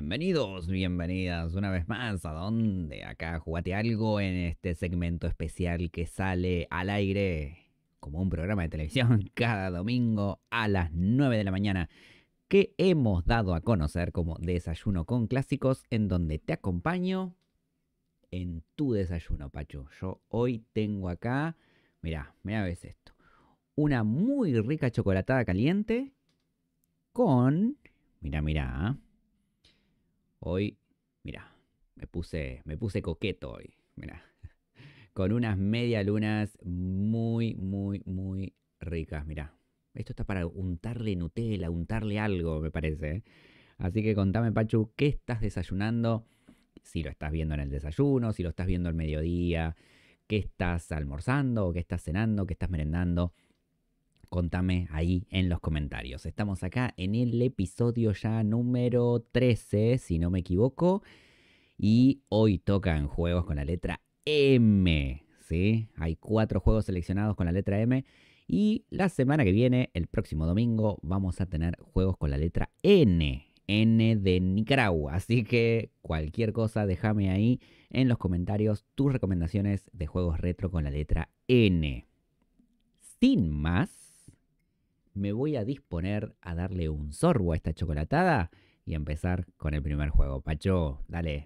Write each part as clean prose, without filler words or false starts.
Bienvenidos, bienvenidas una vez más. ¿A dónde? Acá jugate algo en este segmento especial que sale al aire como un programa de televisión cada domingo a las 9 de la mañana, que hemos dado a conocer como Desayuno con Clásicos, en donde te acompaño en tu desayuno, Pachu. Yo hoy tengo acá, mirá ves esto, una muy rica chocolatada caliente con, mirá, hoy, mira, me puse coqueto hoy, mira, con unas medialunas muy ricas, mira. Esto está para untarle Nutella, untarle algo, me parece, ¿eh? Así que contame, Pachu, ¿qué estás desayunando? Si lo estás viendo en el desayuno, si lo estás viendo al mediodía, qué estás almorzando, qué estás cenando, qué estás merendando. Contame ahí en los comentarios. Estamos acá en el episodio ya número 13, si no me equivoco. Y hoy tocan juegos con la letra M, ¿sí? Hay 4 juegos seleccionados con la letra M. Y la semana que viene, el próximo domingo, vamos a tener juegos con la letra N. N de Nicaragua. Así que cualquier cosa, déjame ahí en los comentarios tus recomendaciones de juegos retro con la letra N. Sin más, me voy a disponer a darle un sorbo a esta chocolatada y empezar con el primer juego. Pacho, dale.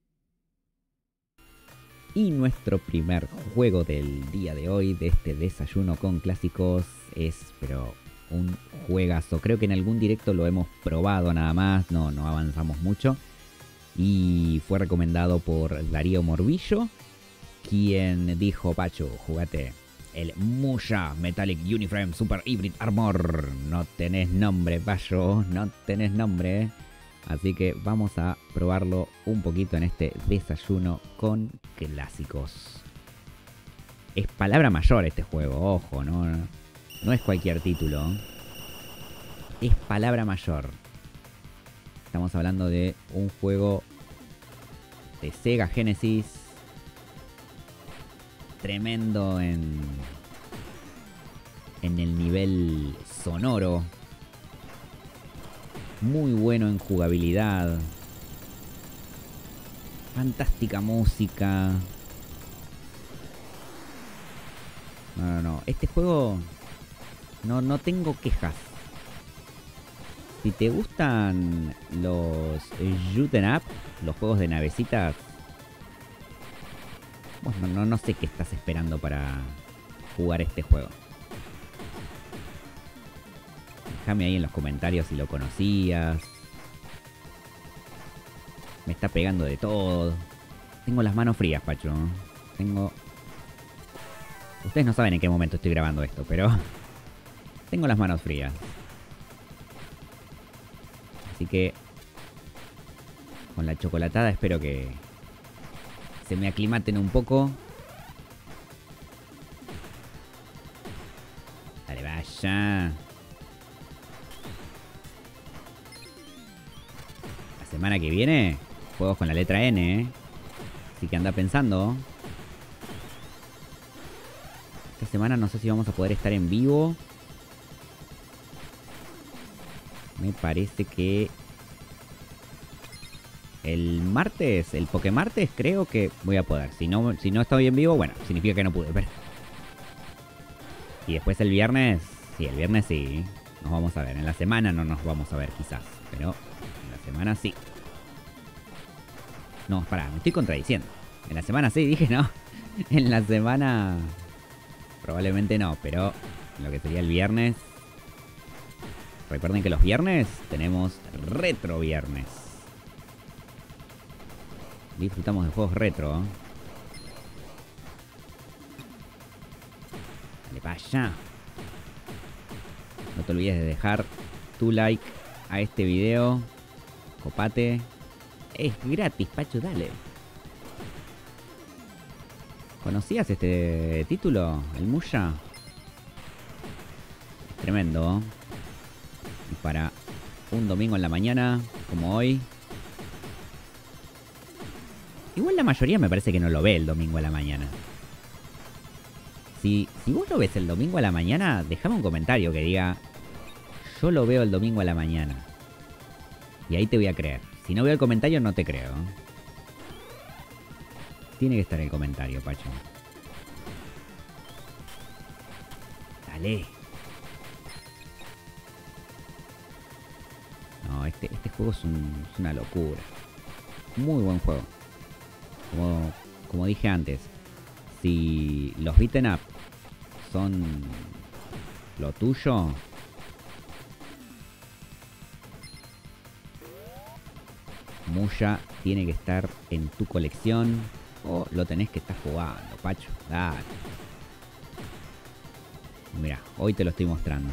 Y nuestro primer juego del día de hoy, de este desayuno con clásicos, es, pero un juegazo. Creo que en algún directo lo hemos probado nada más, no avanzamos mucho. Y fue recomendado por Darío Morbillo, quien dijo: Pacho, jugate el Musha Metallic Uniframe Super Hybrid Armor. No tenés nombre, Pacho, no tenés nombre. Así que vamos a probarlo un poquito en este desayuno con clásicos. Es palabra mayor este juego, ojo, no es cualquier título. Es palabra mayor. Estamos hablando de un juego de Sega Genesis. Tremendo en el nivel sonoro. Muy bueno en jugabilidad. Fantástica música. No. Este juego no tengo quejas. Si te gustan los shoot 'em up, los juegos de navecitas, bueno, no sé qué estás esperando para jugar este juego. Déjame ahí en los comentarios si lo conocías. Me está pegando de todo. Tengo las manos frías, Pacho. Ustedes no saben en qué momento estoy grabando esto, pero tengo las manos frías. Así que con la chocolatada espero que se me aclimaten un poco. Dale, vaya. Semana que viene, juegos con la letra N, ¿eh? Así que anda pensando. Esta semana no sé si vamos a poder estar en vivo. Me parece que el martes, el Pokémartes, creo que voy a poder. Si no estoy en vivo, bueno, significa que no pude. Pero... Y después el viernes, sí, nos vamos a ver. En la semana no nos vamos a ver quizás, pero en la semana sí. No, pará, me estoy contradiciendo. En la semana sí, dije no. En la semana probablemente no, pero en lo que sería el viernes. Recuerden que los viernes tenemos retro viernes. Disfrutamos de juegos retro, ¿eh? Dale para allá. No te olvides de dejar tu like a este video. Copate. Es gratis, Pacho, dale. ¿Conocías este título? El Musha. Es tremendo, ¿eh? Y para un domingo en la mañana, como hoy. Igual la mayoría me parece que no lo ve el domingo a la mañana. Si vos lo ves el domingo a la mañana, dejame un comentario que diga: yo lo veo el domingo a la mañana. Y ahí te voy a creer. Si no veo el comentario, no te creo. Tiene que estar el comentario, Pacho. Dale. No, este juego es una locura. Muy buen juego. Como dije antes, si los beaten up son lo tuyo, Muya tiene que estar en tu colección o lo tenés que estar jugando, Pacho. Dale. Mira, hoy te lo estoy mostrando.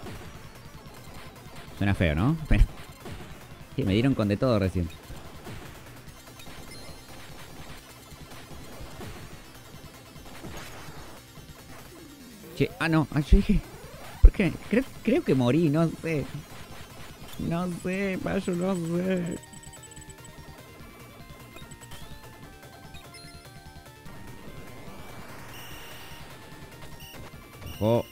Suena feo, ¿no? Pero sí, me dieron con de todo recién. Che, no, yo dije, ¿por qué? Creo que morí, no sé. No sé, Payo, no sé. Oh.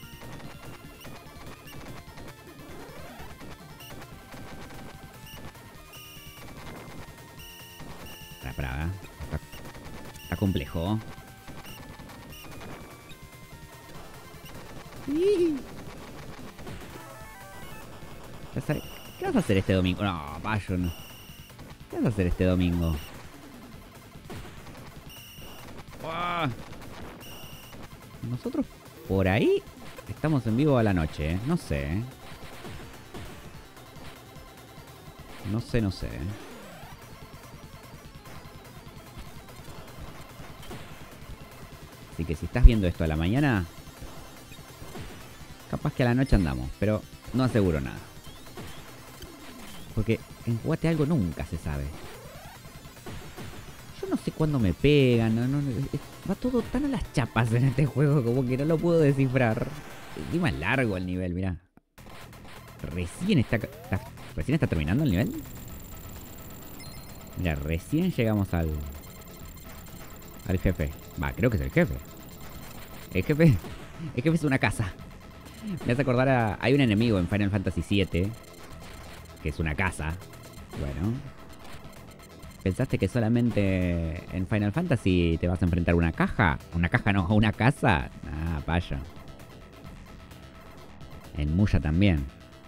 Pará. Está complejo. ¿Qué vas a hacer este domingo? No, Payo, no. ¿Qué vas a hacer este domingo? Nosotros por ahí estamos en vivo a la noche, ¿eh? No sé, ¿eh? No sé. Así que si estás viendo esto a la mañana, capaz que a la noche andamos, pero no aseguro nada. Porque en Jugate Algo nunca se sabe. Yo no sé cuándo me pegan, va todo tan a las chapas en este juego como que no lo puedo descifrar. Encima es largo el nivel, mirá. Recién está terminando el nivel. Mira, recién llegamos al jefe. Va, creo que es el jefe. El jefe es una casa. Me hace acordar hay un enemigo en Final Fantasy VII que es una casa. Bueno. ¿Pensaste que solamente en Final Fantasy te vas a enfrentar a una caja? ¿Una caja no? ¿A una casa? Ah, Payo. En Muya también.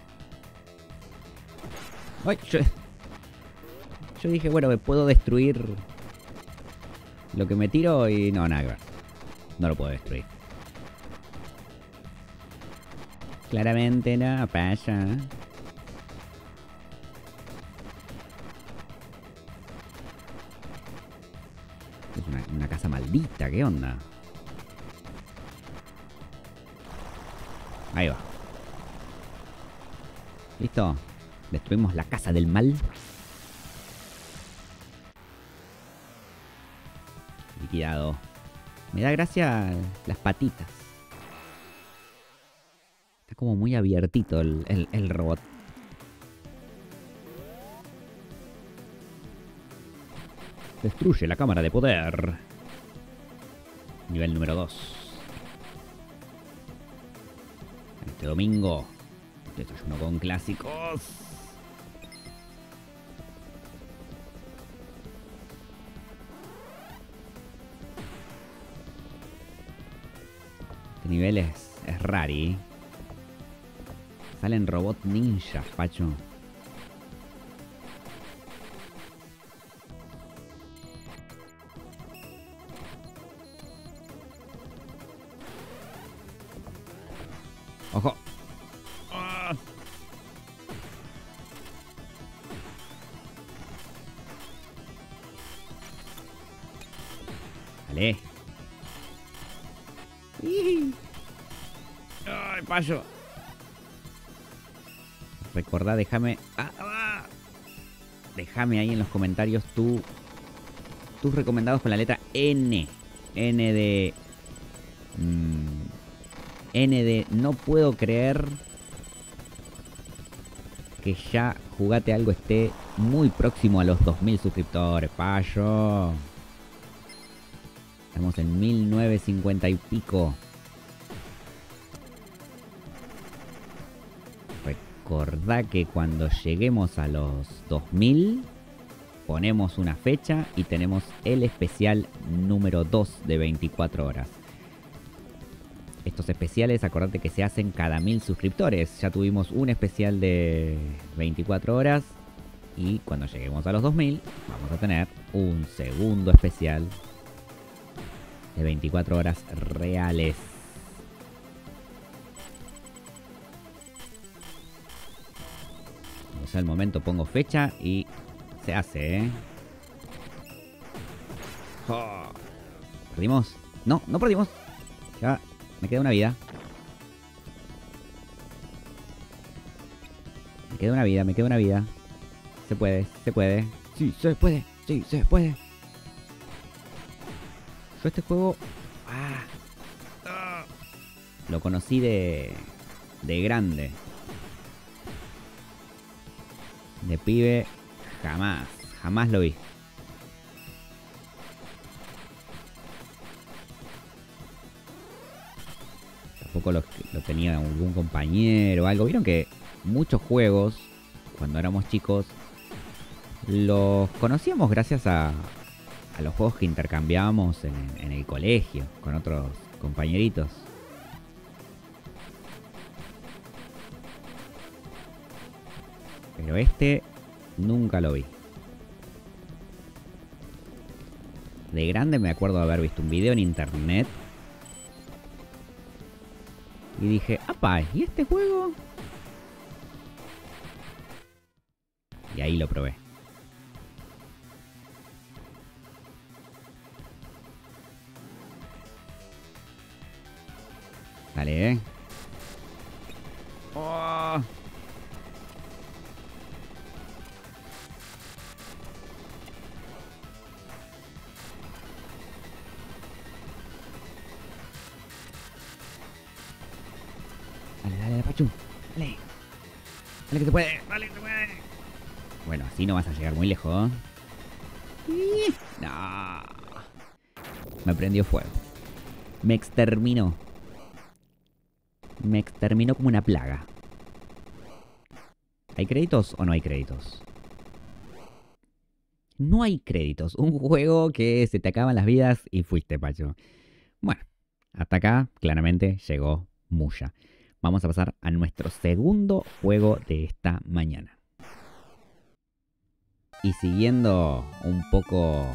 ¡Ay! Yo dije, bueno, me puedo destruir lo que me tiro y no, nada que ver. No lo puedo destruir. Claramente no, Payo. Es una casa maldita, ¿qué onda? Ahí va. ¿Listo? Destruimos la casa del mal. Liquidado. Me da gracia las patitas. Está como muy abiertito el robot. Destruye la cámara de poder. Nivel número 2. Este domingo, desayuno con clásicos. Este nivel es rari. Salen robot ninjas, Pacho. ¡Ojo! ¡Ah! Vale. ¡Ay, Payo! Recordá, déjame... Déjame ahí en los comentarios tus recomendados con la letra N. N de... N de no puedo creer que ya Jugate Algo esté muy próximo a los 2000 suscriptores, Payo. Estamos en 1950 y pico. Recordá que cuando lleguemos a los 2000 ponemos una fecha y tenemos el especial número 2 de 24 horas. Estos especiales, acordate que se hacen cada 1000 suscriptores. Ya tuvimos un especial de 24 horas. Y cuando lleguemos a los 2000, vamos a tener un segundo especial de 24 horas reales. Cuando sea el momento pongo fecha y se hace, ¿eh? Oh. ¿Perdimos? No, no perdimos. Ya me queda una vida. Me queda una vida, me queda una vida. Se puede, se puede. Sí, se puede, sí, se puede. Yo este juego... lo conocí de grande. De pibe, jamás lo vi. Tampoco lo tenía algún compañero o algo. Vieron que muchos juegos, cuando éramos chicos, los conocíamos gracias a los juegos que intercambiábamos en el colegio con otros compañeritos. Pero este nunca lo vi. De grande me acuerdo de haber visto un video en internet. Y dije, ¡apa! ¿Y este juego? Y ahí lo probé. Dale, ¿eh? ¡Oh! Dale, Pachu. Dale. Dale que te puede. Dale que te puede. Bueno, así no vas a llegar muy lejos. No. Me prendió fuego. Me exterminó. Me exterminó como una plaga. ¿Hay créditos o no hay créditos? No hay créditos. Un juego que se te acaban las vidas y fuiste, Pacho. Bueno, hasta acá claramente llegó Muya. Vamos a pasar a nuestro segundo juego de esta mañana. Y siguiendo un poco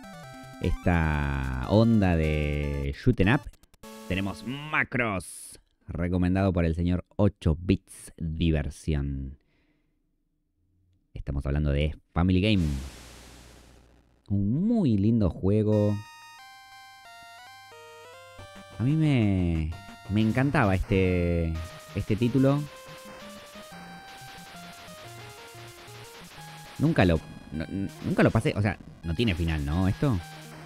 esta onda de shoot'em up, tenemos Macross, recomendado por el señor 8 Bits Diversión. Estamos hablando de Family Game. Un muy lindo juego. A mí me encantaba este título. Nunca lo pasé. O sea, no tiene final, ¿no? Esto.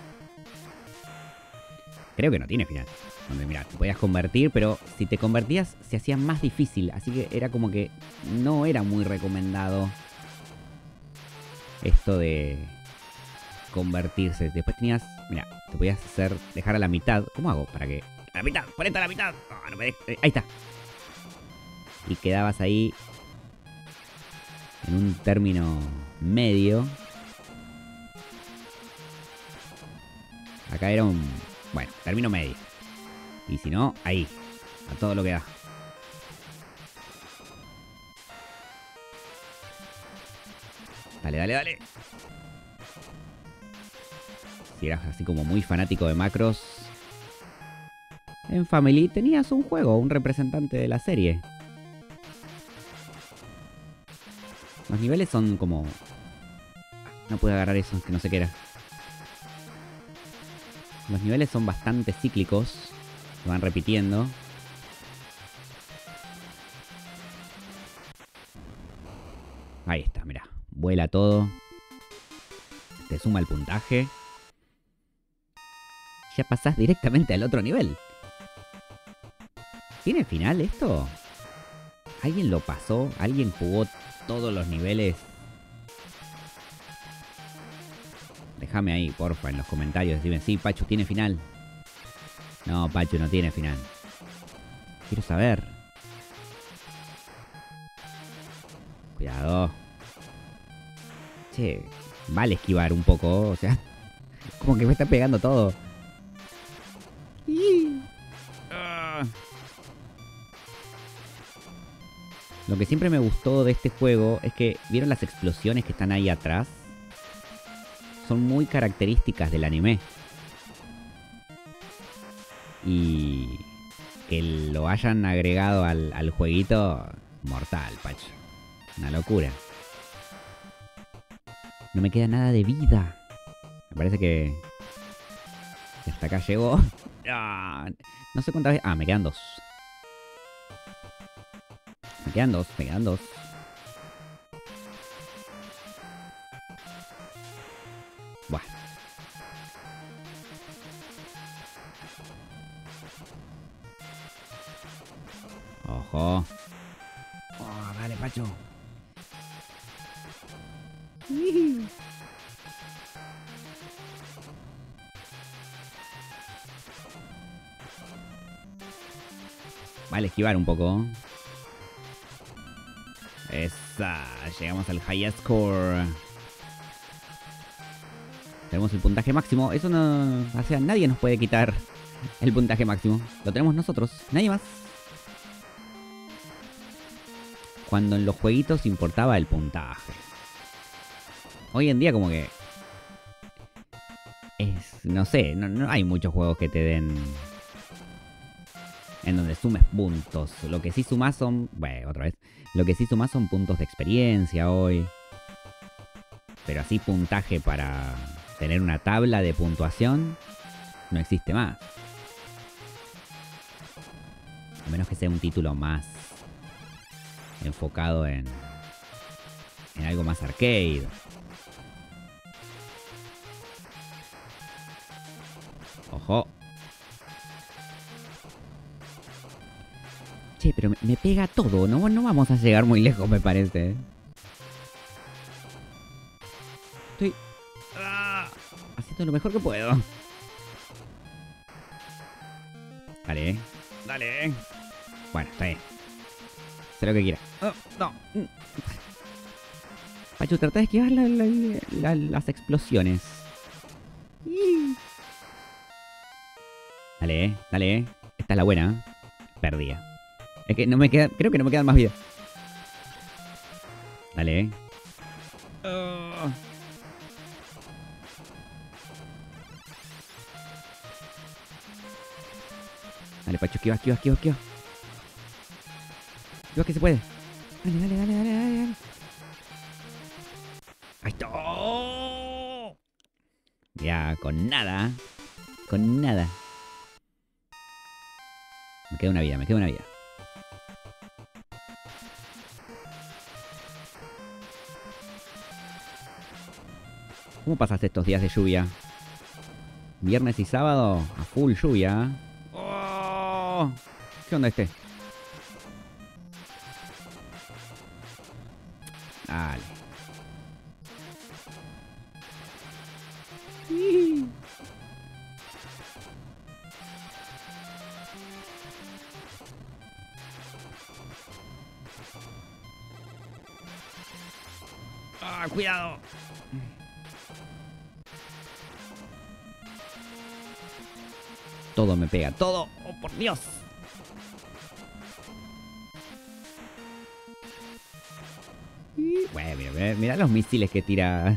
Creo que no tiene final. Donde, mira, te podías convertir, pero si te convertías se hacía más difícil. Así que era como que no era muy recomendado esto de convertirse. Después tenías, mira, te podías dejar a la mitad. ¿Cómo hago? Para que... ¡A la mitad! ¡Ponete a la mitad! No, no me ahí está. Y quedabas ahí en un término medio. Acá era un... bueno, término medio. Y si no, ahí. A todo lo que da. Dale, dale, dale. Si eras así como muy fanático de Macross, en Family tenías un juego, un representante de la serie. Los niveles son como... no pude agarrar eso, que no sé qué era. Los niveles son bastante cíclicos. Se van repitiendo. Ahí está, mirá. Vuela todo. Te suma el puntaje. Ya pasás directamente al otro nivel. ¿Tiene final esto? ¿Alguien lo pasó? ¿Alguien jugó todos los niveles? Déjame ahí, porfa, en los comentarios. Decime, sí, Pachu, ¿tiene final? No, Pachu, no tiene final. Quiero saber. Cuidado. Che, Vale esquivar un poco, o sea, como que me está pegando todo. Lo que siempre me gustó de este juego es que, ¿vieron las explosiones que están ahí atrás? Son muy características del anime. Y que lo hayan agregado al jueguito, mortal, Pacho. Una locura. No me queda nada de vida. Me parece que hasta acá llegó. No sé cuántas veces. Me quedan dos. Me quedan dos, me quedan dos. Buah. Ojo. Vale, Pacho. Vale, esquivar un poco. Esa. Llegamos al high score. Tenemos el puntaje máximo. Eso no... O sea, nadie nos puede quitar el puntaje máximo. Lo tenemos nosotros. Nadie más. Cuando en los jueguitos importaba el puntaje. Hoy en día como que... No sé, no hay muchos juegos que te den... En donde sumes puntos. Lo que sí sumas son... Bueno, otra vez. Lo que sí sumas son puntos de experiencia hoy. Pero así puntaje para tener una tabla de puntuación no existe más. A menos que sea un título más enfocado en algo más arcade. Ojo. Che, pero me pega todo. No vamos a llegar muy lejos, me parece. Estoy haciendo lo mejor que puedo. Dale. Dale. Bueno, está bien. Sé lo que quiera. No. Pachu, trata de esquivar las explosiones. Dale, dale. Esta es la buena. Perdía. Es que no me queda... Creo que no me quedan más vidas. Dale. Dale, Pacho, esquiva. Esquiva que se puede. Dale. Ahí está. ¡Oh! Ya, con nada. Con nada. Me queda una vida. ¿Cómo pasaste estos días de lluvia? Viernes y sábado a full lluvia. ¡Oh! ¿Qué onda este? Dale. Cuidado. Todo me pega, todo. Oh, por Dios. Bueno, mira los misiles que tira.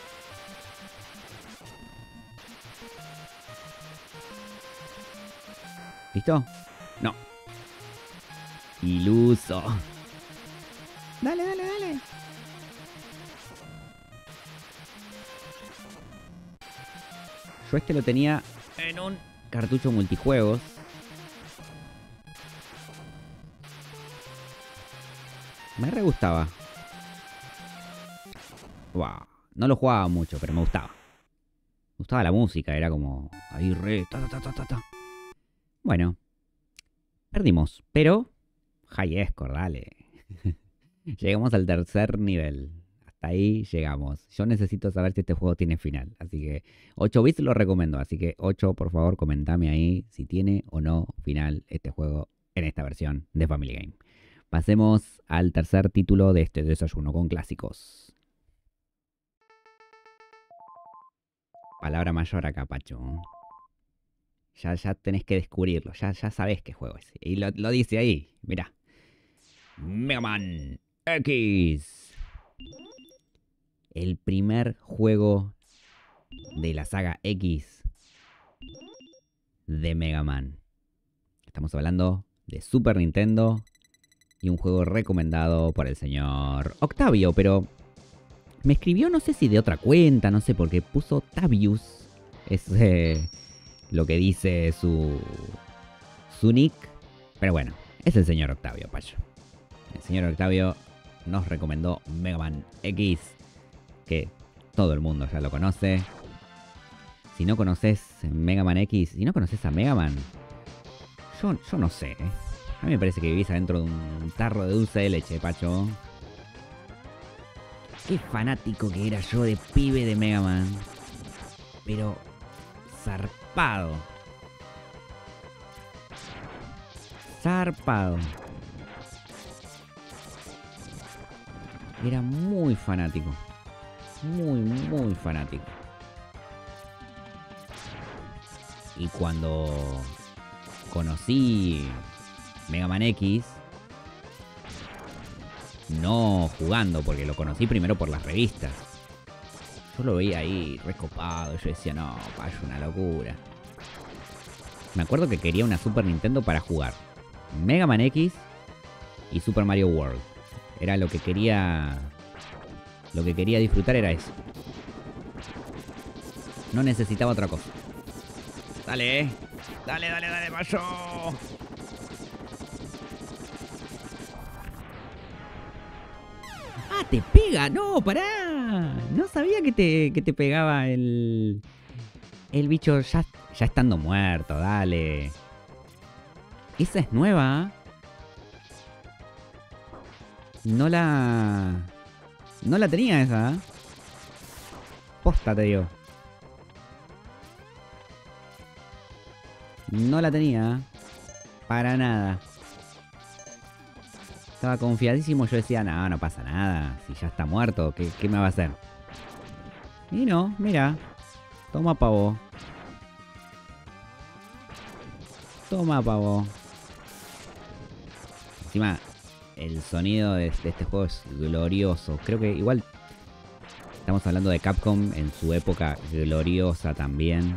¿Listo? No. Iluso. Dale. Yo este lo tenía en un cartucho multijuegos. Me re gustaba. Wow. No lo jugaba mucho, pero me gustaba. Me gustaba la música, era como... Ahí re... Bueno. Perdimos, pero... High score, dale. Llegamos al tercer nivel. Hasta ahí llegamos. Yo necesito saber si este juego tiene final. Así que 8 bits lo recomiendo. Así que 8, por favor, comentame ahí si tiene o no final este juego en esta versión de Family Game. Pasemos al tercer título de este desayuno con clásicos. palabra mayor acá, Pacho. Ya tenés que descubrirlo, ya sabés qué juego es. Y lo dice ahí, mirá. Mega Man X. El primer juego de la saga X de Mega Man. Estamos hablando de Super Nintendo y un juego recomendado por el señor Octavio, pero me escribió no sé si de otra cuenta, no sé, porque puso Tavius. Es lo que dice su nick. Pero bueno, es el señor Octavio, Pacho. El señor Octavio nos recomendó Mega Man X, que todo el mundo ya lo conoce. Si no conoces Mega Man X, si no conoces a Mega Man, yo no sé, ¿eh? A mí me parece que vivís adentro de un tarro de dulce de leche, Pacho. Qué fanático que era yo de pibe de Mega Man. Pero zarpado. Zarpado. Era muy fanático. Muy fanático. Y cuando conocí Mega Man X, no jugando, porque lo conocí primero por las revistas. Yo lo veía ahí recopado. Yo decía, no, es una locura. Me acuerdo que quería una Super Nintendo para jugar Mega Man X y Super Mario World. Era lo que quería. Lo que quería disfrutar era eso. No necesitaba otra cosa. Dale, dale, Mayo. Ah, te pega. No, pará. No sabía que te pegaba el bicho ya estando muerto. Dale. Esa es nueva. No la tenía esa. Posta, te digo. No la tenía. Para nada. Estaba confiadísimo. Yo decía, no pasa nada. Si ya está muerto, ¿qué me va a hacer? Y no, mira. Toma pavo. Toma pavo. Encima, el sonido de este juego es glorioso. Creo que igual estamos hablando de Capcom en su época gloriosa también.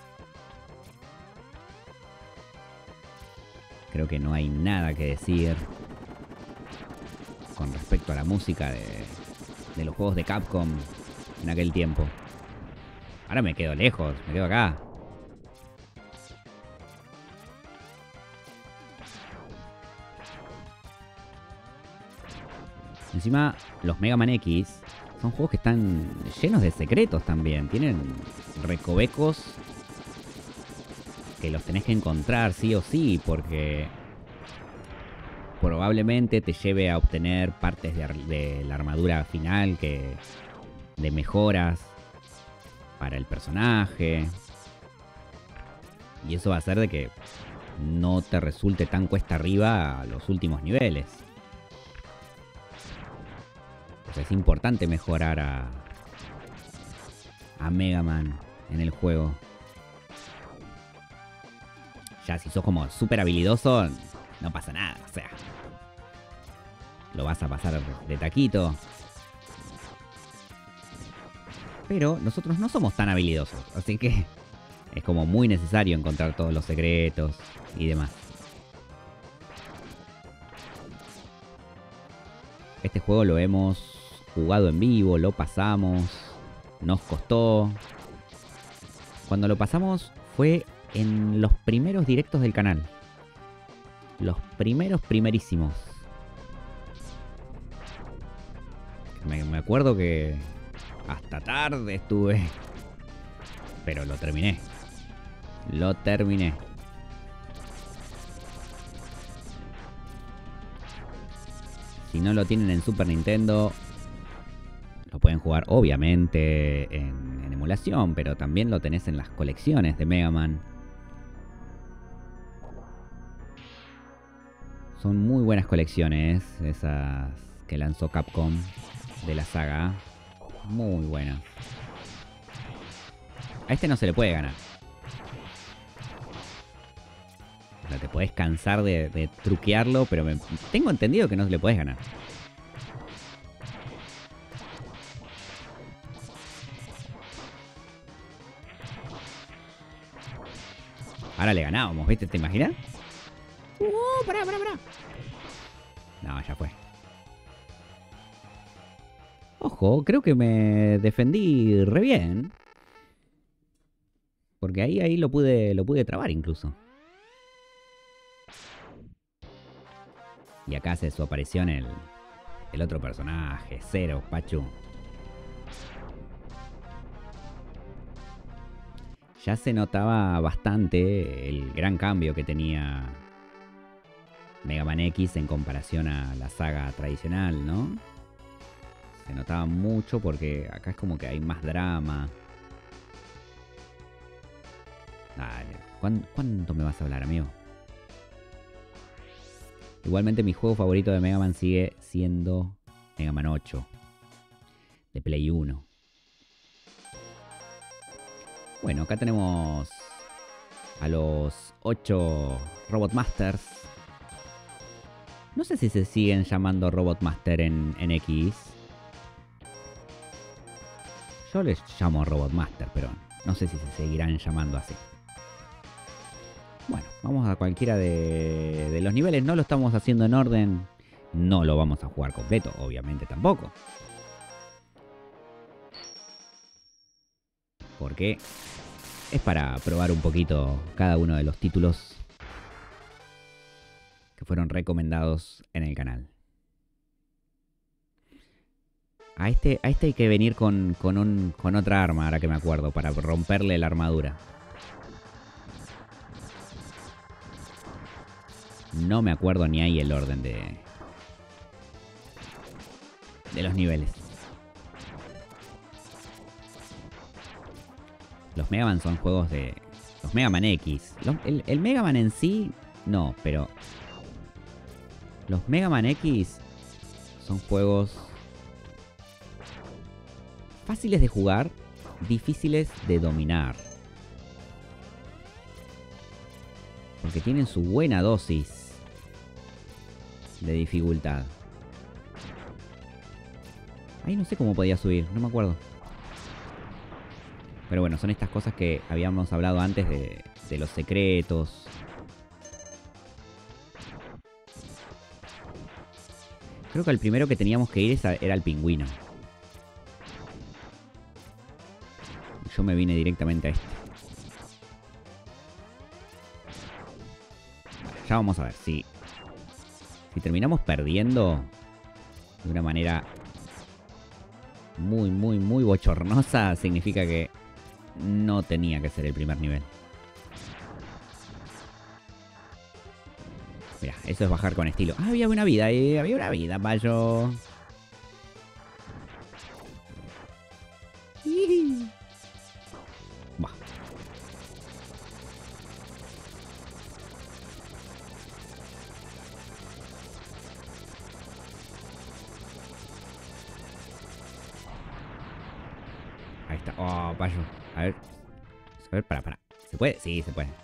Creo que no hay nada que decir con respecto a la música de los juegos de Capcom en aquel tiempo. Ahora me quedo lejos, me quedo acá. Encima, los Mega Man X son juegos que están llenos de secretos también. Tienen recovecos que los tenés que encontrar sí o sí, porque probablemente te lleve a obtener partes de la armadura final, de mejoras para el personaje. Y eso va a hacer de que no te resulte tan cuesta arriba a los últimos niveles. Es importante mejorar a Mega Man en el juego. Ya si sos como súper habilidoso, no pasa nada, o sea, lo vas a pasar de taquito. Pero nosotros no somos tan habilidosos, así que es como muy necesario encontrar todos los secretos y demás. Este juego lo hemos jugado en vivo, lo pasamos, nos costó. Cuando lo pasamos fue en los primeros directos del canal. Los primerísimos. Me acuerdo que hasta tarde estuve. Pero lo terminé. Lo terminé. Si no lo tienen en Super Nintendo, lo pueden jugar obviamente en emulación, pero también lo tenés en las colecciones de Mega Man. Son muy buenas colecciones esas que lanzó Capcom de la saga. Muy buenas. A este no se le puede ganar. O sea, te podés cansar de truquearlo, pero tengo entendido que no se le podés ganar. Ahora le ganábamos, ¿viste? ¿Te imaginas? Pará. No, ya fue. Ojo, creo que me defendí re bien. Porque ahí lo pude trabar incluso. Y acá hace su aparición el otro personaje, Zero, Pachu. Ya se notaba bastante el gran cambio que tenía Mega Man X en comparación a la saga tradicional, ¿no? Se notaba mucho porque acá es como que hay más drama. Dale, ¿cuánto me vas a hablar, amigo? Igualmente mi juego favorito de Mega Man sigue siendo Mega Man 8 de Play 1. Bueno, acá tenemos a los 8 Robot Masters. No sé si se siguen llamando Robot Master en X. Yo les llamo Robot Master, pero no sé si se seguirán llamando así. Bueno, vamos a cualquiera de los niveles. No lo estamos haciendo en orden. No lo vamos a jugar completo, obviamente tampoco. Porque es para probar un poquito cada uno de los títulos que fueron recomendados en el canal. A este hay que venir con otra arma, ahora que me acuerdo, para romperle la armadura. No me acuerdo ni ahí el orden de los niveles. Los Mega Man son juegos de... Los Mega Man X. El Mega Man en sí, no, pero... Los Mega Man X son juegos fáciles de jugar, difíciles de dominar. Porque tienen su buena dosis de dificultad. Ahí no sé cómo podía subir, no me acuerdo. Pero bueno, son estas cosas que habíamos hablado antes de los secretos. Creo que el primero que teníamos que ir era el pingüino. Yo me vine directamente a este. Ya vamos a ver si terminamos perdiendo de una manera muy bochornosa, significa que no tenía que ser el primer nivel. Mira, eso es bajar con estilo. Ah, había una vida, había una vida, payo. Buah. Ahí está. Oh, payo. A ver. A ver, para. ¿Se puede? Sí, se puede.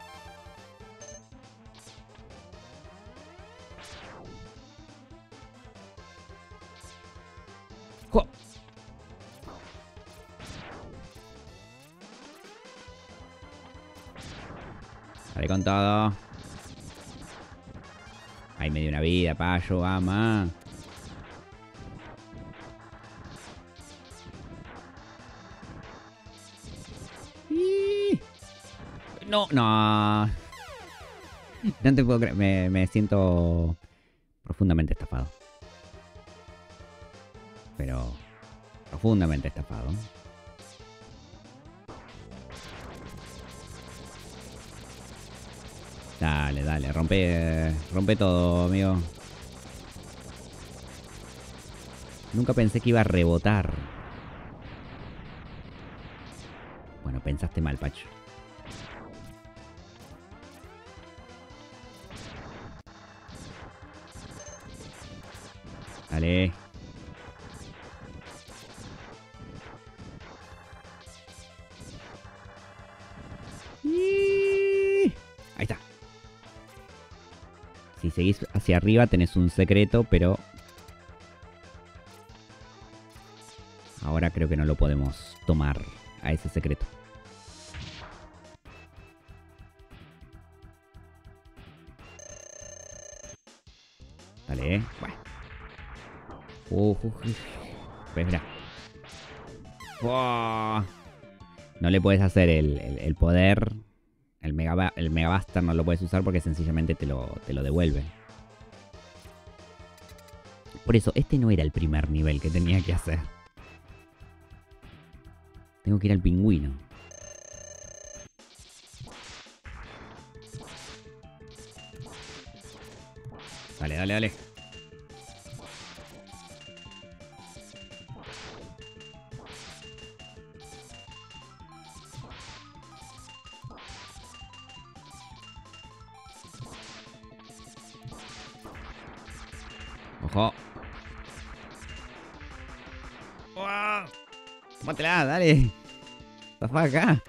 ¡Jo! Dale con todo. Ahí me dio una vida, payo, ama. No. No te puedo creer. Me siento profundamente estafado. Pero profundamente estafado. Dale. Rompe todo, amigo. Nunca pensé que iba a rebotar. Bueno, pensaste mal, Pacho. Dale. seguís hacia arriba tenés un secreto, pero ahora creo que no lo podemos tomar a ese secreto. Dale, bueno. Pues mira. No le puedes hacer el poder. El Mega Buster no lo puedes usar porque sencillamente te lo devuelve. Por eso, este no era el primer nivel que tenía que hacer. Tengo que ir al pingüino. Dale, dale, dale. Ojo. ¡Wow! ¡Mátela, dale! ¡Zafá acá!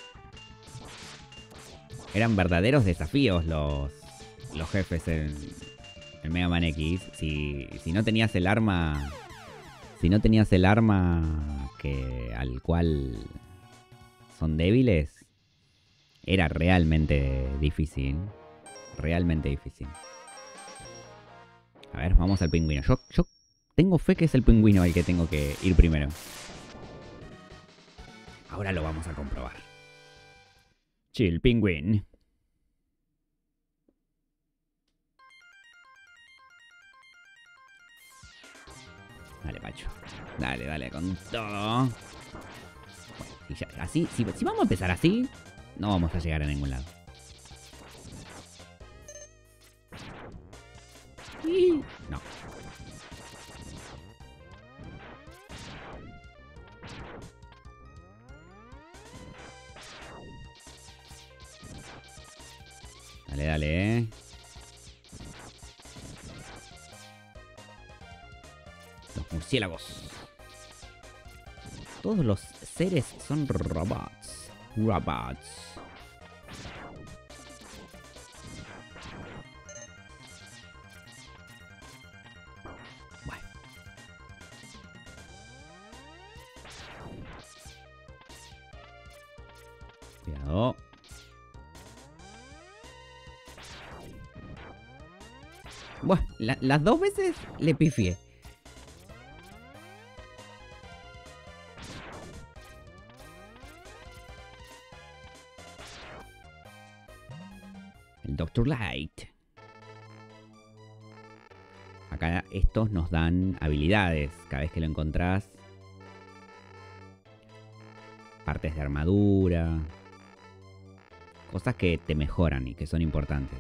Eran verdaderos desafíos los jefes en Mega Man X. Si no tenías el arma... Si no tenías el arma al cual son débiles, era realmente difícil. Realmente difícil. A ver, vamos al pingüino. Yo tengo fe que es el pingüino el que tengo que ir primero. Ahora lo vamos a comprobar. Chill, pingüín. Dale, Pacho. Dale, dale, con todo. Bueno, así, si vamos a empezar así, no vamos a llegar a ningún lado. No. Dale, dale, Los murciélagos. Todos los seres son robots. Robots. Bueno. Cuidado. Bueno, las dos veces le pifié. El Dr. Light. Acá estos nos dan habilidades. Cada vez que lo encontrás. Partes de armadura. Cosas que te mejoran y que son importantes.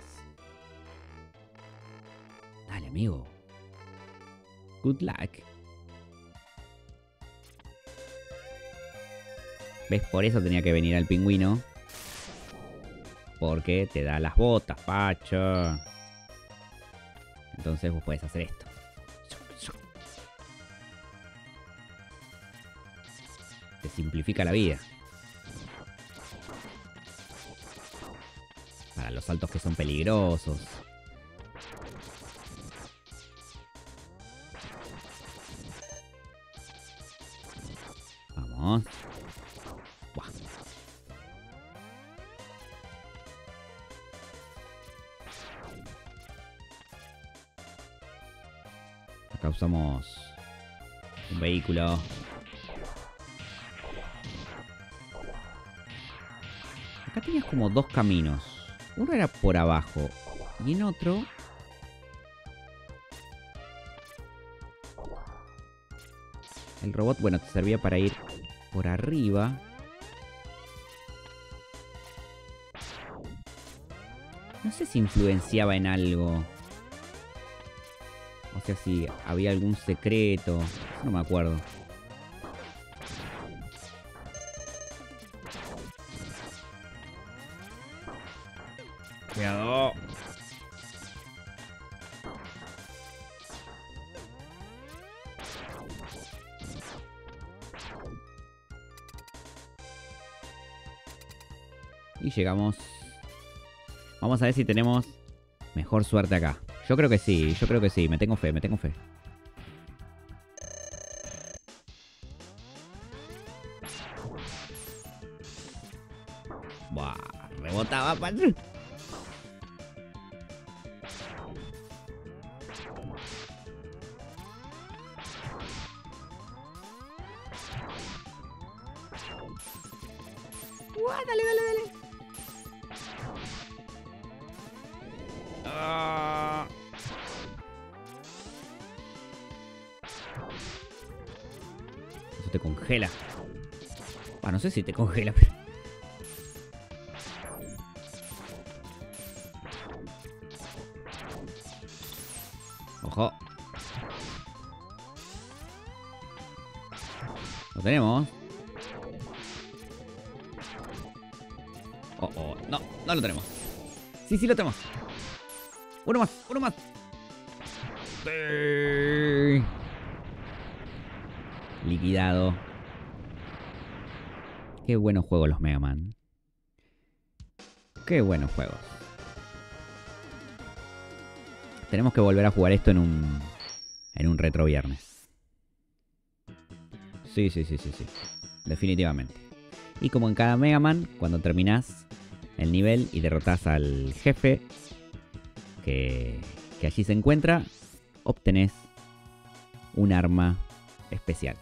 Dale, amigo. Good luck. ¿Ves? Por eso tenía que venir al pingüino. Porque te da las botas, Pacho. Entonces vos podés hacer esto. Te simplifica la vida. Para los saltos que son peligrosos. Vamos. Buah. Acá usamos un vehículo. Acá tenías como dos caminos. Uno era por abajo y en otro... El robot, bueno, te servía para ir por arriba. No sé si influenciaba en algo. O sea, si había algún secreto. Eso no me acuerdo. Cuidado. Y llegamos. Vamos a ver si tenemos mejor suerte acá. Yo creo que sí, yo creo que sí. Me tengo fe, me tengo fe. Buah, rebotaba, Pachu. Dale, dale, dale. Ah. Eso te congela. No sé si te congela, pero... Ojo. Lo tenemos. Oh. No, no lo tenemos. Sí, sí lo tenemos. Uno más, uno más. Liquidado. Qué buenos juegos los Mega Man. Qué buenos juegos. Tenemos que volver a jugar esto en un retro viernes. Sí. Definitivamente. Y como en cada Mega Man, cuando terminás el nivel y derrotás al jefe que allí se encuentra, obtenés un arma especial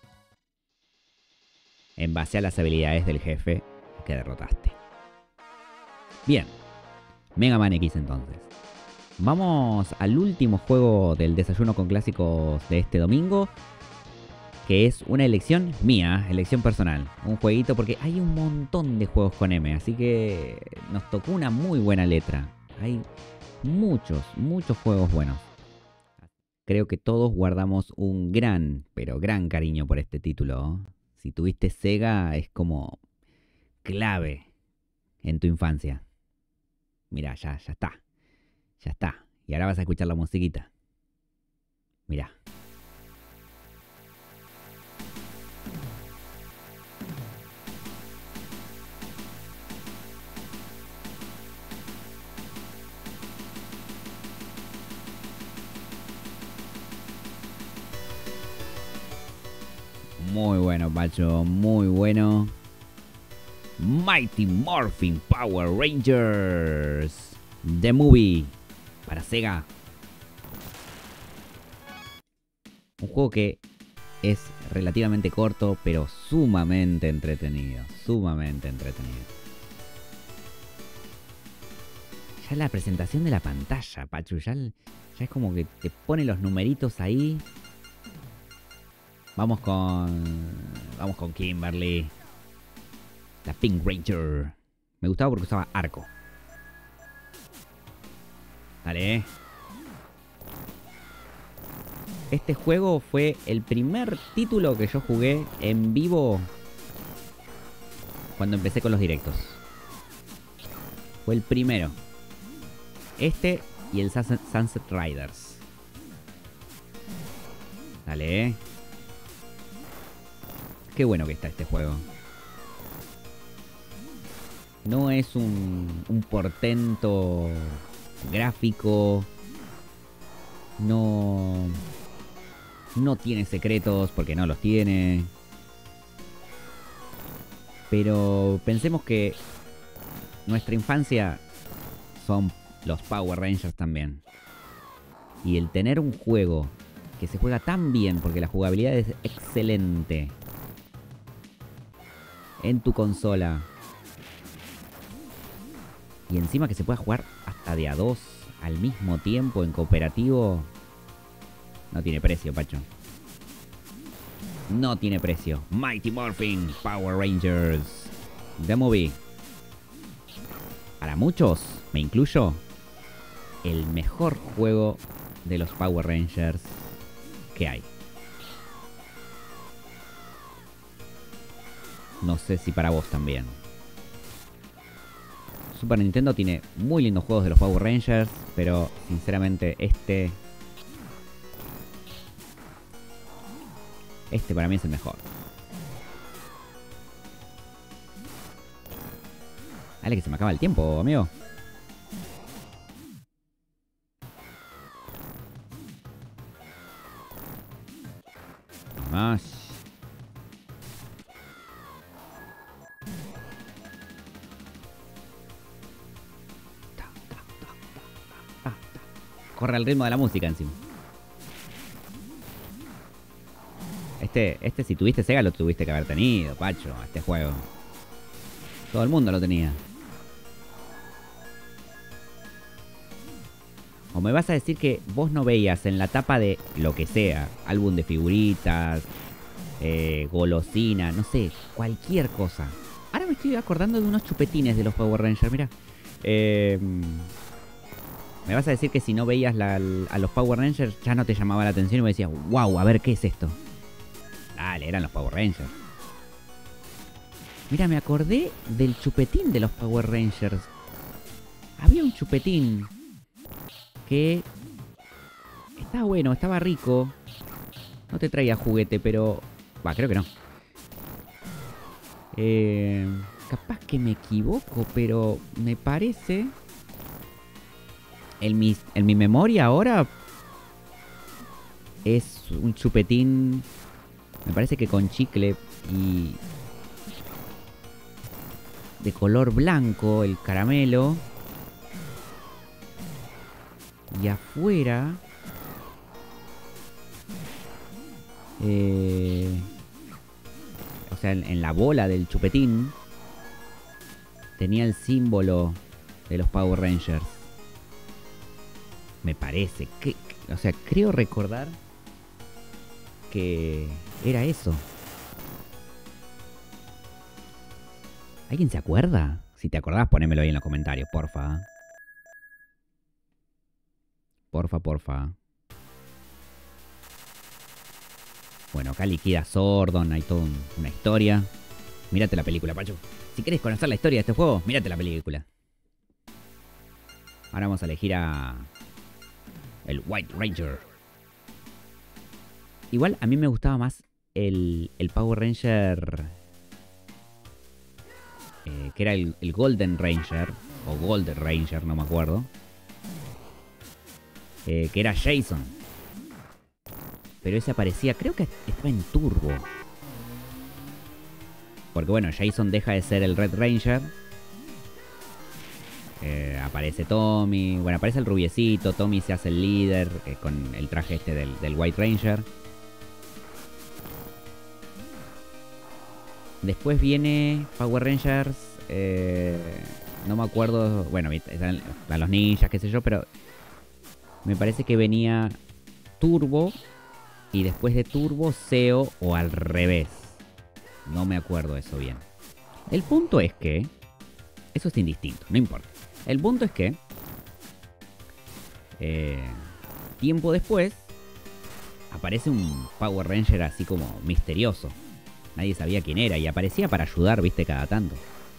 en base a las habilidades del jefe que derrotaste. Bien, Mega Man X entonces. Vamos al último juego del desayuno con clásicos de este domingo, que es una elección mía, elección personal. Un jueguito porque hay un montón de juegos con M, así que nos tocó una muy buena letra. Hay muchos juegos buenos. Creo que todos guardamos un gran, pero gran cariño por este título. Si tuviste Sega, es como clave en tu infancia. Mirá, ya está. Ya está. Y ahora vas a escuchar la musiquita. Mirá. Muy bueno, Pacho, muy bueno. Mighty Morphin Power Rangers The Movie para Sega. Un juego que es relativamente corto, pero sumamente entretenido. Sumamente entretenido. Ya la presentación de la pantalla, Pachu, ya es como que te pone los numeritos ahí. Vamos con Kimberly. La Pink Ranger. Me gustaba porque usaba arco. Dale. Este juego fue el primer título que yo jugué en vivo cuando empecé con los directos. Fue el primero. Este y el Sunset Riders. Dale. Qué bueno que está este juego. No es un portento gráfico. No tiene secretos porque no los tiene. Pero pensemos que nuestra infancia son los Power Rangers también. Y el tener un juego que se juega tan bien, porque la jugabilidad es excelente, en tu consola, y encima que se pueda jugar hasta de a dos al mismo tiempo en cooperativo, no tiene precio, Pacho. No tiene precio. Mighty Morphin Power Rangers The Movie. Para muchos, me incluyo, el mejor juego de los Power Rangers que hay. No sé si para vos también. Super Nintendo tiene muy lindos juegos de los Power Rangers, pero sinceramente este para mí es el mejor. Dale que se me acaba el tiempo, amigo. Vamos. Corre al ritmo de la música encima. Este si tuviste Sega lo tuviste que haber tenido, Pacho, este juego. Todo el mundo lo tenía. O me vas a decir que vos no veías en la tapa de lo que sea, álbum de figuritas, golosina, no sé, cualquier cosa. Ahora me estoy acordando de unos chupetines de los Power Rangers, mirá. Me vas a decir que si no veías a los Power Rangers ya no te llamaba la atención y me decías, wow, a ver, ¿qué es esto? Dale, eran los Power Rangers. Mira, me acordé del chupetín de los Power Rangers. Había un chupetín que estaba bueno, estaba rico. No te traía juguete, pero... Va, creo que no. Capaz que me equivoco, pero me parece... En mi memoria ahora... Es un chupetín... Me parece que con chicle y... de color blanco, el caramelo. Y afuera... o sea, en la bola del chupetín... tenía el símbolo de los Power Rangers. Me parece. O sea, creo recordar que era eso. ¿Alguien se acuerda? Si te acordás, ponémelo ahí en los comentarios, porfa. Porfa. Bueno, acá liquida Zordon, hay toda una historia. Mírate la película, Pachu. Si querés conocer la historia de este juego, mírate la película. Ahora vamos a elegir a... el White Ranger. Igual a mí me gustaba más el Power Ranger... que era el Golden Ranger. O Gold Ranger, no me acuerdo. Que era Jason. Pero ese aparecía, creo que estaba en Turbo. Porque bueno, Jason deja de ser el Red Ranger. Aparece Tommy. Bueno, aparece el rubiecito. Tommy se hace el líder con el traje este del White Ranger. Después viene Power Rangers. No me acuerdo. Bueno, están los ninjas, qué sé yo, pero me parece que venía Turbo. Y después de Turbo, Zeo o al revés. No me acuerdo eso bien. El punto es que... eso es indistinto, no importa. El punto es que... tiempo después... aparece un Power Ranger así como misterioso. Nadie sabía quién era y aparecía para ayudar, viste, cada tanto.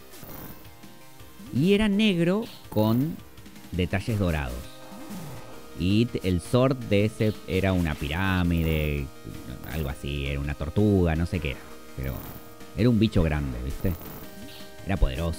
Y era negro con detalles dorados. Y el Zord de ese era una pirámide, algo así, era una tortuga, no sé qué era. Pero era un bicho grande, ¿viste? Era poderoso.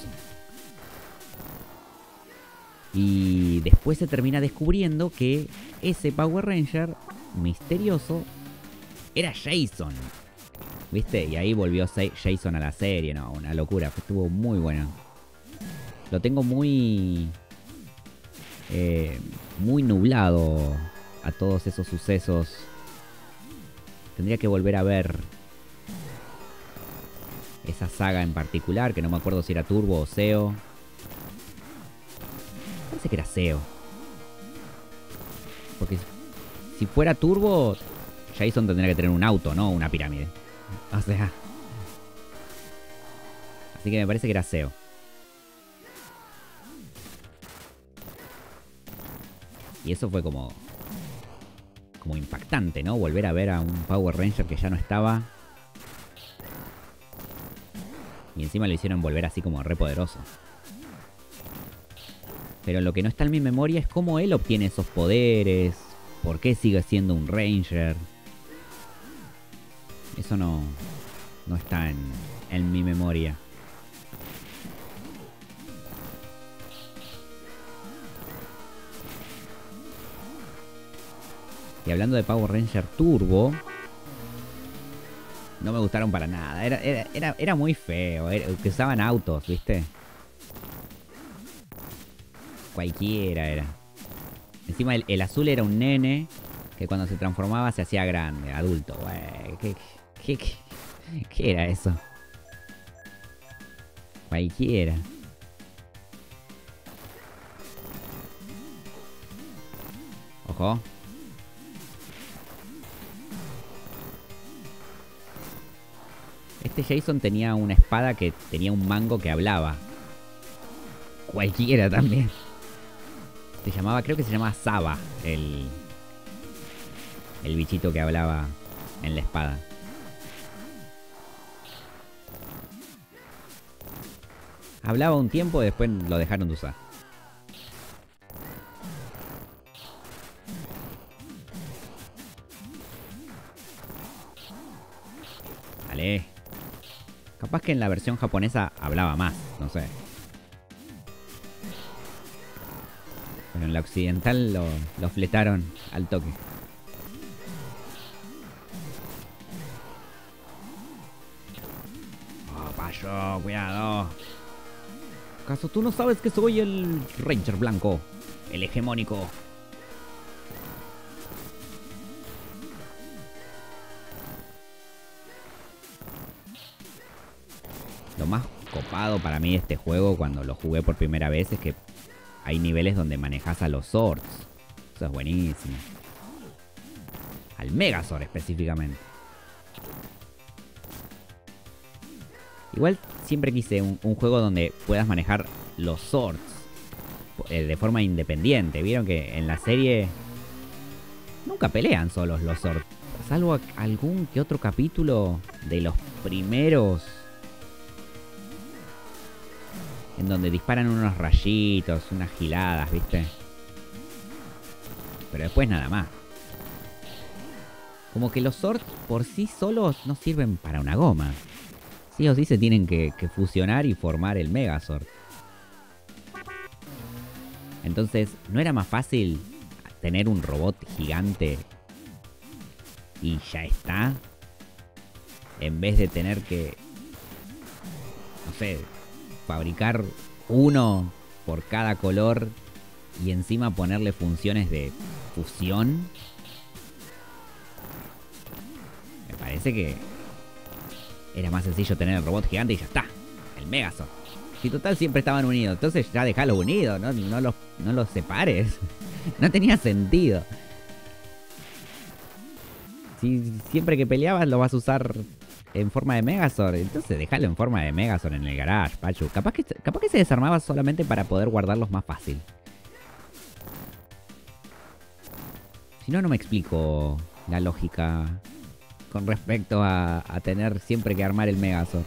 Y después se termina descubriendo que ese Power Ranger misterioso era Jason. ¿Viste? Y ahí volvió Jason a la serie, ¿no? Una locura, estuvo muy bueno. Lo tengo muy... muy nublado a todos esos sucesos. Tendría que volver a ver esa saga en particular, que no me acuerdo si era Turbo o Zeo. Parece que era Zeo. Porque si fuera Turbo, Jason tendría que tener un auto, no una pirámide. O sea... así que me parece que era Zeo. Y eso fue como impactante, ¿no? Volver a ver a un Power Ranger que ya no estaba. Y encima lo hicieron volver así como re poderoso. Pero lo que no está en mi memoria es cómo él obtiene esos poderes. ¿Por qué sigue siendo un Ranger? Eso no está en mi memoria. Y hablando de Power Ranger Turbo, No me gustaron para nada. Era muy feo. Que usaban autos, ¿viste? Cualquiera era. Encima el azul era un nene que cuando se transformaba se hacía grande, adulto. Güey, ¿qué era eso? Cualquiera. Ojo. Este Jason tenía una espada que tenía un mango que hablaba. Cualquiera también. Se llamaba, creo que se llamaba Saba, el bichito que hablaba en la espada. Hablaba un tiempo y después lo dejaron de usar. Vale. Capaz que en la versión japonesa hablaba más, no sé. Pero en la occidental lo fletaron al toque. Oh, payo, cuidado. ¿Acaso tú no sabes que soy el Ranger blanco? El hegemónico. Lo más copado para mí de este juego cuando lo jugué por primera vez es que hay niveles donde manejas a los Zords. Eso es buenísimo. Al Megazord específicamente. Igual siempre quise un juego donde puedas manejar los Zords de forma independiente. Vieron que en la serie nunca pelean solos los Zords. Salvo algún que otro capítulo de los primeros, en donde disparan unos rayitos, unas giladas, ¿viste? Pero después nada más. Como que los Zords por sí solos no sirven para una goma. Sí o sí se tienen que fusionar y formar el Megazord. Entonces, ¿no era más fácil tener un robot gigante y ya está? En vez de tener que, no sé, fabricar uno por cada color y encima ponerle funciones de fusión. Me parece que era más sencillo tener el robot gigante y ya está. El Megazord. Si total siempre estaban unidos. Entonces ya dejalo unido. No los separes. No tenía sentido. Si siempre que peleabas lo vas a usar en forma de Megazord, entonces dejalo en forma de Megazord en el garage, Pachu. Capaz que se desarmaba solamente para poder guardarlos más fácil. Si no, no me explico la lógica con respecto a tener siempre que armar el Megazord.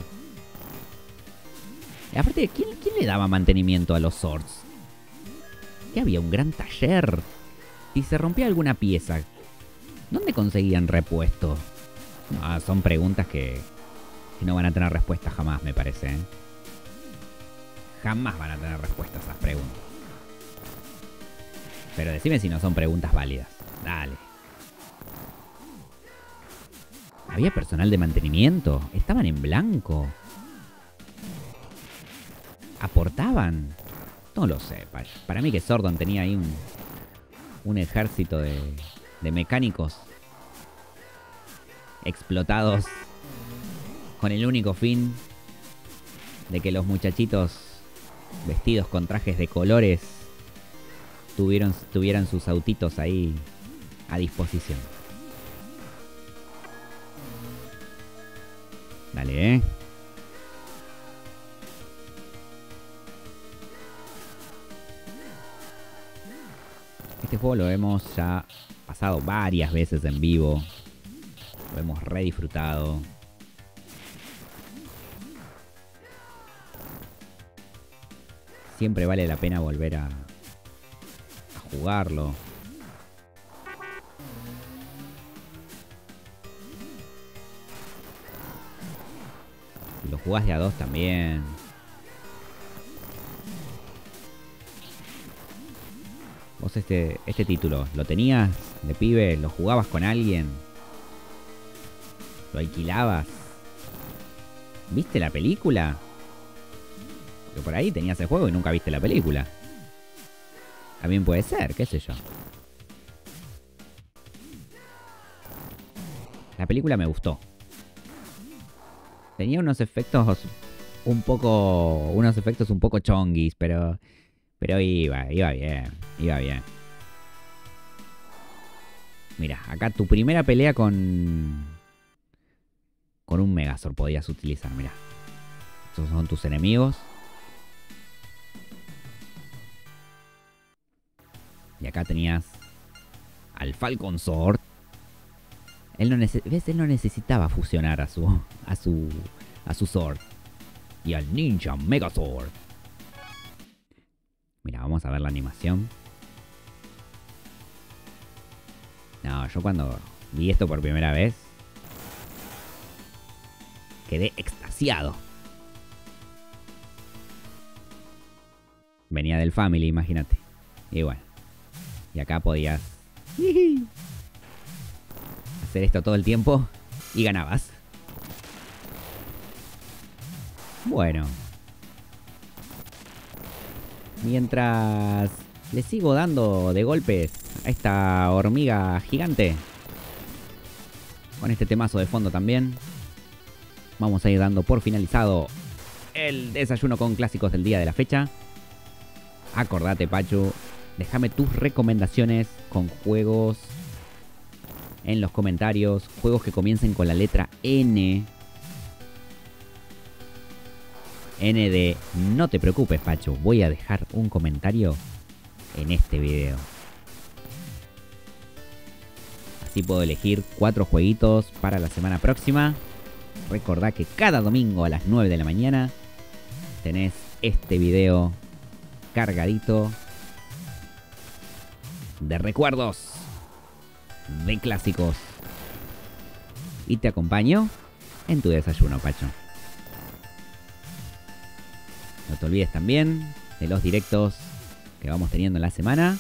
Y aparte, ¿quién le daba mantenimiento a los Zords? Que había un gran taller. Si se rompía alguna pieza, ¿dónde conseguían repuesto? No, son preguntas que no van a tener respuesta jamás, me parece, ¿eh? Jamás van a tener respuesta a esas preguntas. Pero decime si no son preguntas válidas. Dale. Había personal de mantenimiento. Estaban en blanco. ¿Aportaban? No lo sé. Para mí que Zordon tenía ahí un ejército de mecánicos explotados con el único fin de que los muchachitos vestidos con trajes de colores tuvieran sus autitos ahí a disposición. Dale, ¿eh? Este juego lo hemos ya pasado varias veces en vivo. Lo hemos re disfrutado. Siempre vale la pena volver a jugarlo. Si lo jugás de a dos también. Vos este título, ¿lo tenías de pibe? ¿Lo jugabas con alguien? ¿Lo alquilabas? ¿Viste la película? Porque por ahí tenías el juego y nunca viste la película. También puede ser, qué sé yo. La película me gustó. Tenía unos efectos un poco chonguis, pero iba bien. Mira, acá tu primera pelea con un Megazord podías utilizar, mira. Estos son tus enemigos. Y acá tenías al Falcon Sword. Él no necesitaba fusionar a su Sword. Y al Ninja Megazord. Mira, vamos a ver la animación. No, yo cuando vi esto por primera vez quedé extasiado. Venía del Family, imagínate. Y bueno. Y acá podías hacer esto todo el tiempo y ganabas. Bueno. Mientras le sigo dando de golpes a esta hormiga gigante, con este temazo de fondo también, vamos a ir dando por finalizado el desayuno con clásicos del día de la fecha. Acordate, Pachu, déjame tus recomendaciones con juegos en los comentarios. Juegos que comiencen con la letra N. N de no te preocupes, Pachu. Voy a dejar un comentario en este video. Así puedo elegir 4 jueguitos para la semana próxima. Recordá que cada domingo a las 9 de la mañana tenés este video cargadito de recuerdos, de clásicos. Y te acompaño en tu desayuno, Pacho. No te olvides también de los directos que vamos teniendo en la semana.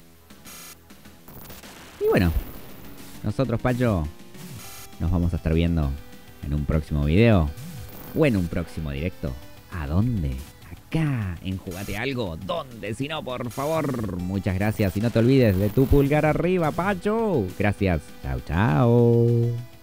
Y bueno, nosotros, Pacho, nos vamos a estar viendo en un próximo video o en un próximo directo. ¿A dónde? Acá, en Jugate Algo. ¿Dónde? Si no, por favor. Muchas gracias y no te olvides de tu pulgar arriba, Pacho. Gracias. Chao, chao.